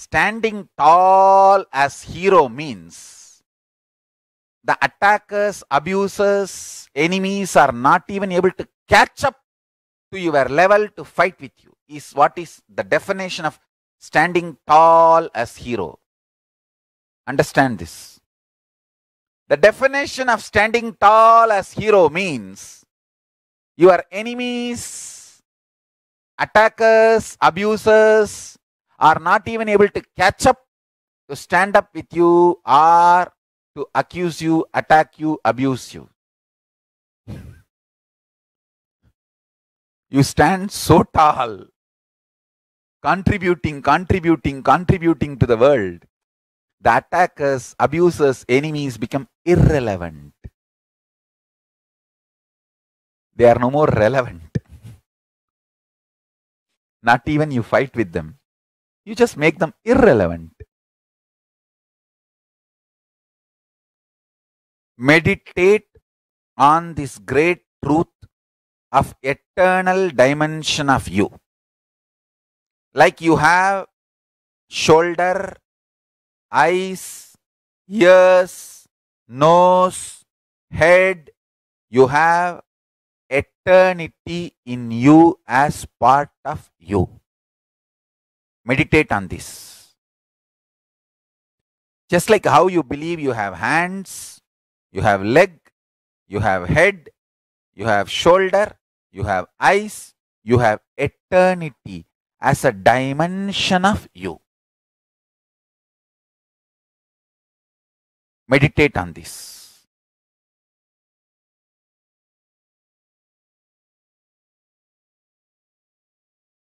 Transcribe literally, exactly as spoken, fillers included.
standing tall as hero means the attackers, abusers, enemies are not even able to catch up to your level to fight with you, is what is the definition of standing tall as hero. Understand this. The definition of standing tall as hero means your enemies, attackers, abusers are not even able to catch up to stand up with you or to accuse you, attack you, abuse you. You stand so tall, contributing, contributing, contributing to the world. The attackers, abusers, enemies become irrelevant. They are no more relevant. Not even you fight with them. You just make them irrelevant. Meditate on this great truth of eternal dimension of you. Like you have shoulder, eyes, ears, nose, head, you have eternity in you as part of you. Meditate on this. Just like how you believe you have hands, you have leg, you have head, you have shoulder, you have eyes, you have eternity as a dimension of you. Meditate on this.